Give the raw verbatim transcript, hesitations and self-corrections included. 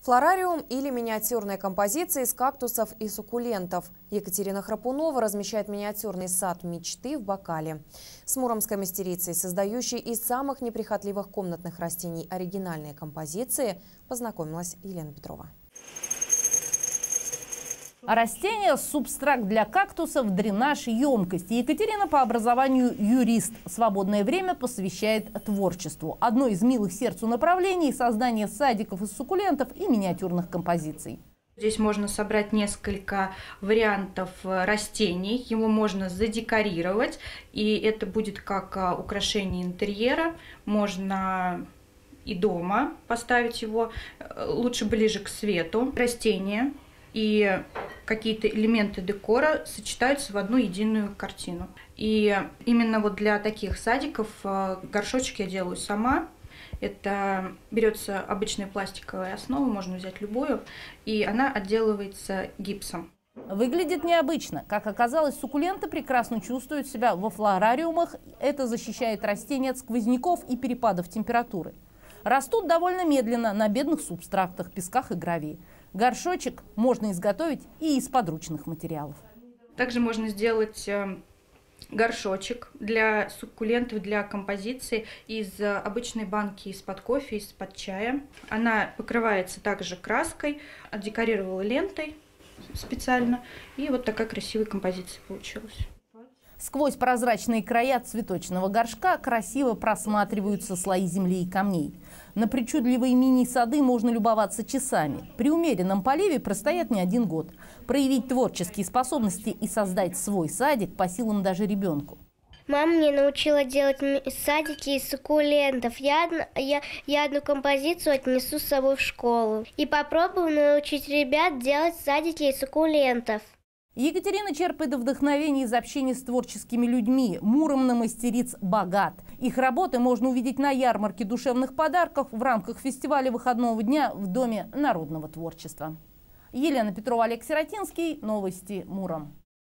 Флорариум или миниатюрные композиции из кактусов и суккулентов. Екатерина Храпунова размещает миниатюрный сад мечты в Бакале. С муромской мастерицей, создающей из самых неприхотливых комнатных растений оригинальные композиции, познакомилась Елена Петрова. Растения – субстракт для кактусов, дренаж, емкость. Екатерина по образованию юрист. Свободное время посвящает творчеству. Одно из милых сердцу направлений – создание садиков из суккулентов и миниатюрных композиций. Здесь можно собрать несколько вариантов растений, его можно задекорировать, и это будет как украшение интерьера. Можно и дома поставить его, лучше ближе к свету. Растения и какие-то элементы декора сочетаются в одну единую картину. И именно вот для таких садиков горшочек я делаю сама. Это берется обычная пластиковая основа, можно взять любую, и она отделывается гипсом. Выглядит необычно. Как оказалось, суккуленты прекрасно чувствуют себя во флорариумах. Это защищает растения от сквозняков и перепадов температуры. Растут довольно медленно на бедных субстрактах, песках и гравии. Горшочек можно изготовить и из подручных материалов. Также можно сделать горшочек для суккулентов, для композиции из обычной банки из-под кофе, из-под чая. Она покрывается также краской, отдекорировала лентой специально. И вот такая красивая композиция получилась. Сквозь прозрачные края цветочного горшка красиво просматриваются слои земли и камней. На причудливые мини-сады можно любоваться часами. При умеренном поливе простоят не один год. Проявить творческие способности и создать свой садик по силам даже ребенку. Мама мне научила делать садики из суккулентов. Я, я, я одну композицию отнесу с собой в школу. И попробую научить ребят делать садики из суккулентов. Екатерина черпает вдохновение из общения с творческими людьми. Муром на мастериц богат. Их работы можно увидеть на ярмарке душевных подарков в рамках фестиваля выходного дня в Доме народного творчества. Елена Петрова, Олег Сиротинский. Новости Муром.